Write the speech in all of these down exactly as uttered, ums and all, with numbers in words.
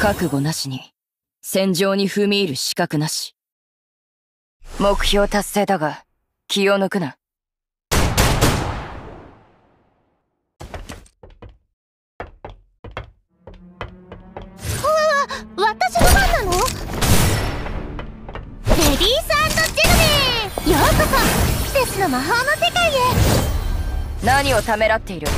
覚悟なしに戦場に踏み入る資格なし。目標達成だが気を抜くな。 私の番なの？レディース&ジェントルメン、ようこそステスの魔法の世界へ。 何をためらっている？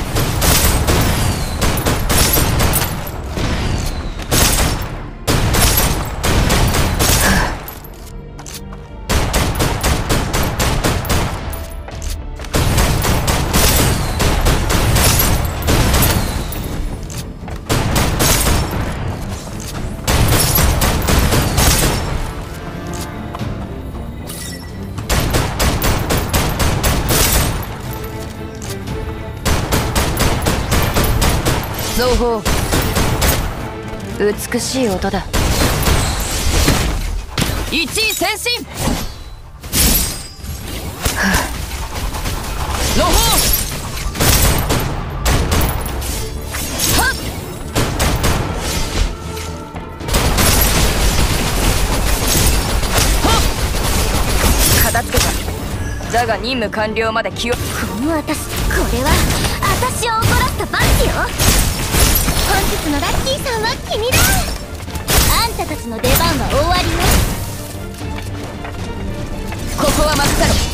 情報、美しい音だ。一位先進。のほう。はっ。はっ。片付けた。だが任務完了まで気を。 この私、これは私を怒らせた罰よ。本日のラッキーさんは君だ。あんたたちの出番は終わりよ。 ここは任せろ。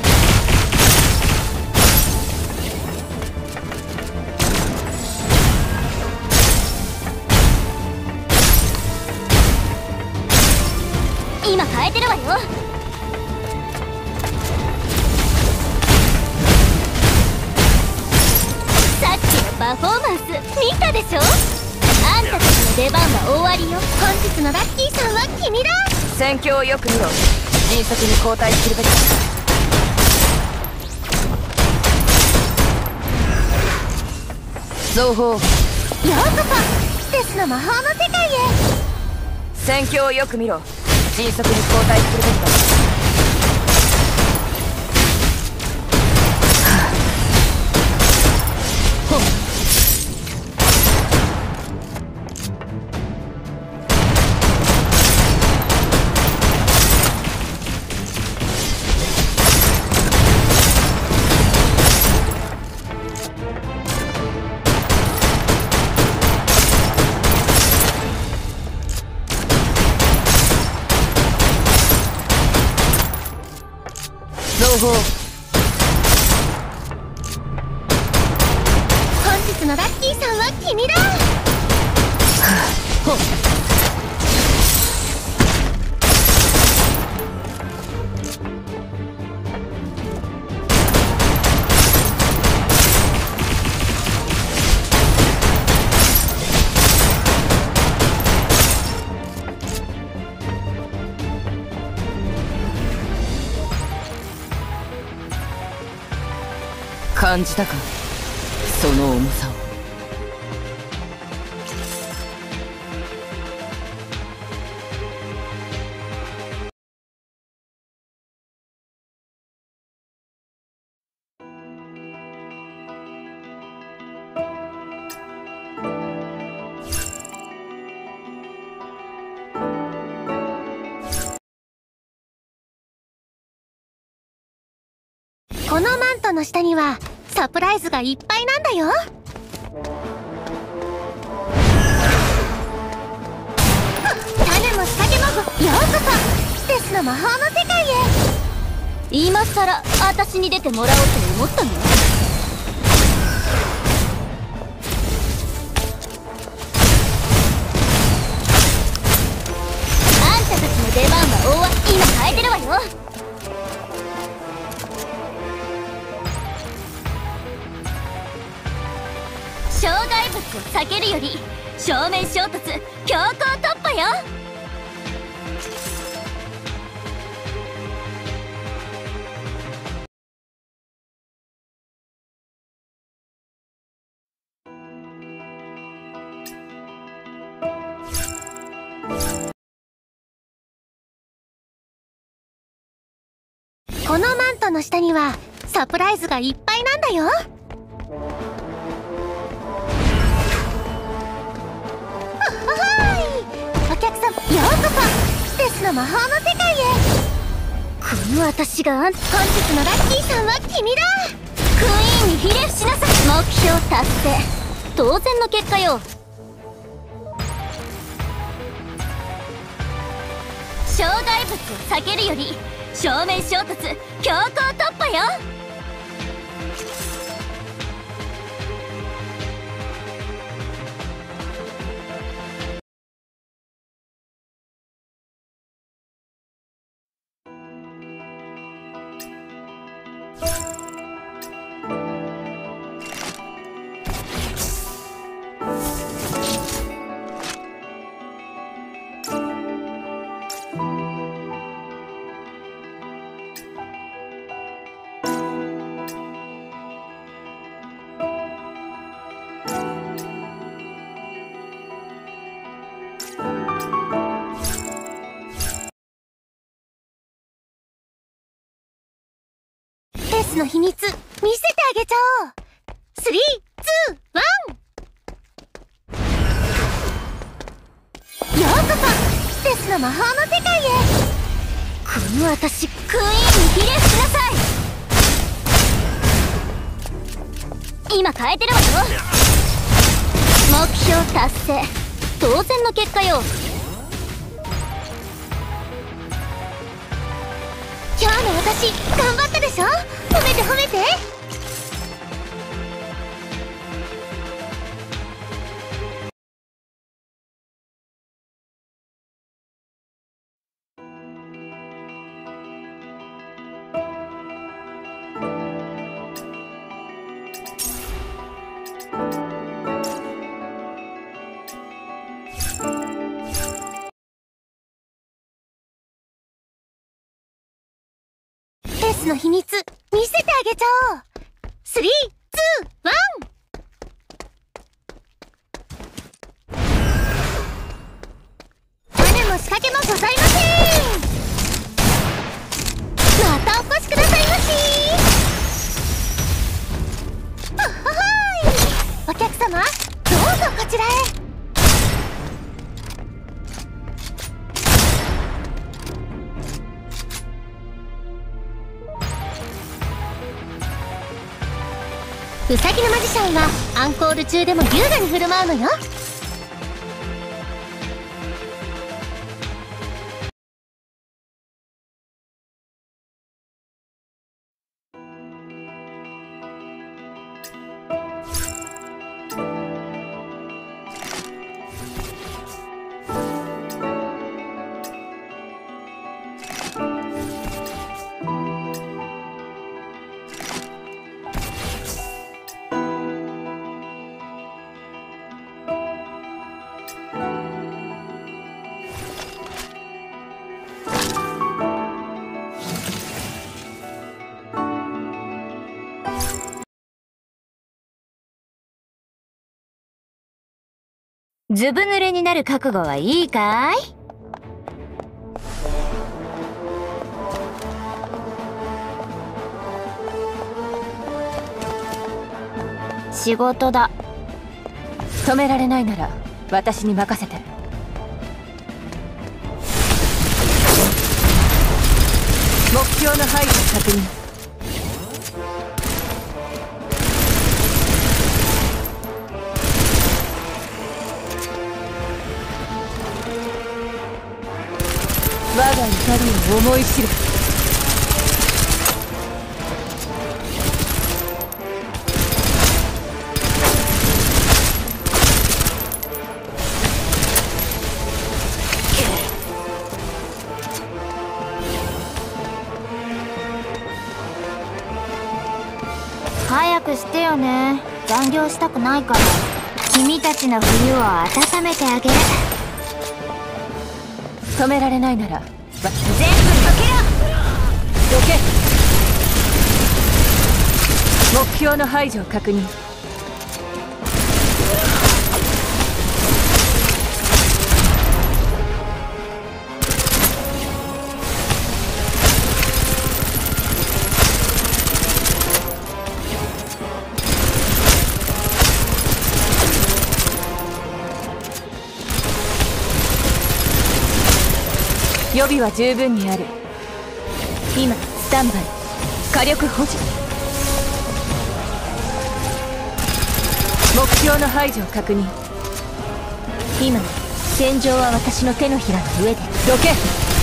今変えてるわよ。さっきのパフォーマンス見たでしょ。あんたたちの出番は終わりよ。本日のラッキーさんは君だ。 戦況をよく見ろ。迅速に交代するべきだ。情報、ようこそステスの魔法の世界へ。 戦況をよく見ろ。迅速に交代するべきだ。情報、 本日のラッキーさんは君だ。 ほっ。感じたか、その重さを。 このマントの下にはサプライズがいっぱいなんだよ。種も仕掛けもようこそステスの魔法の世界へ。今さら私に出てもらおうと思ったの？あんたたちの出番は終わっ今変えてるわよ。障害物を避けるより正面衝突強行突破よ。このマントの下にはサプライズがいっぱいなんだよ。 の魔法の世界へ。この私があん本日のラッキーさんは君だ。クイーンにひれ伏しなさい。目標達成。当然の結果よ。障害物を避けるより正面衝突強行突破よ。ペースの秘密見せてあげちゃおう。スリー、ツー、ワン。ようこそテスの魔法の世界へ。この私クイーンにひれ伏しなさい。今変えてるわよ。目標達成。当然の結果よ。今日の私頑張ったでしょ。褒めて褒めて。ペースの秘密見せてあげちゃおう。スリー、ツー、ワン。種も仕掛けもございません。またお越しくださいまし。はっははーい。お客様どうぞこちらへ。ウサギのマジシャンはアンコール中でも優雅に振る舞うのよ。 ずぶ濡れになる覚悟はいいかい？仕事だ。止められないなら私に任せて。目標の配置確認。我が怒りを思い知る。早くしてよね。残業したくないから。君たちの冬を温めてあげる。止められないなら全部かけろ。どけ。目標の排除を確認。 予備は十分にある。今スタンバイ。火力保持。目標の排除を確認。今戦場は私の手のひらの上で。どけ。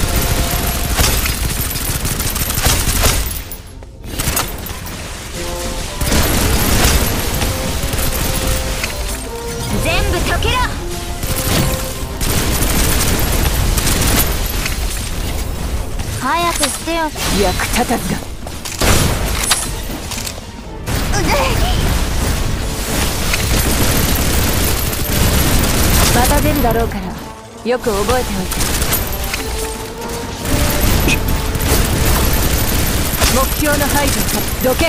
全部解けろ。 早くしてよ。 役立たずが。また出るだろうからよく覚えておいて。目標の排除をか。どけ。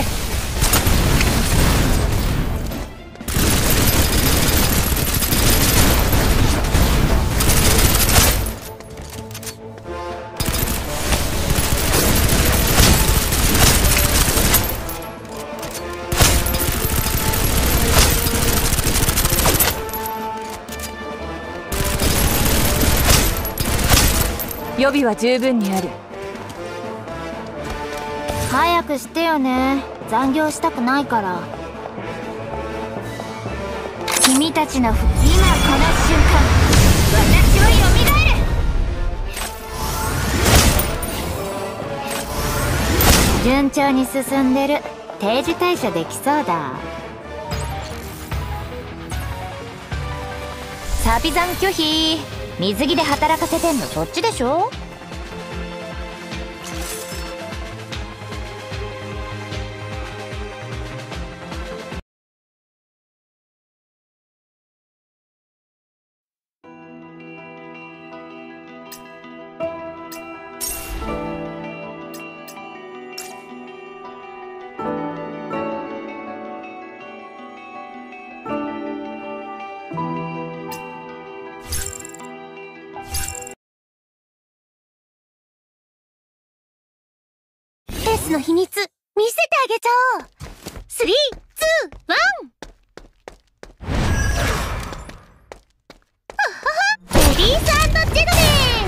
予備は十分にある。 早くしてよね。残業したくないから。君たちのふ今この瞬間私はよみがえる。順調に進んでる。定時退社できそうだ。サビ残拒否。水着で働かせてんのそっちでしょ。エースの秘密見せてあげちゃおう。スリー、ツー、ワン。レディース&ジェントルメン。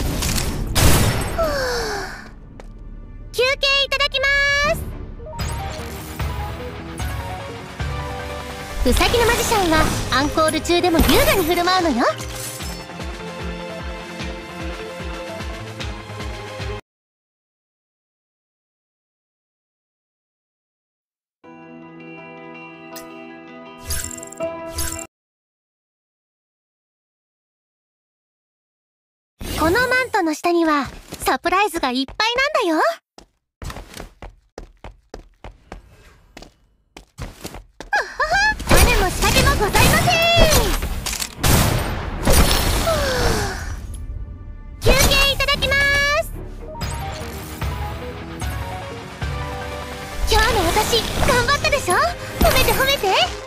休憩いただきます。ウサギのマジシャンはアンコール中でも優雅に振る舞うのよ。このマントの下にはサプライズがいっぱいなんだよ。種も仕掛けもございません。休憩いただきます。今日の私頑張ったでしょ。褒めて褒めて。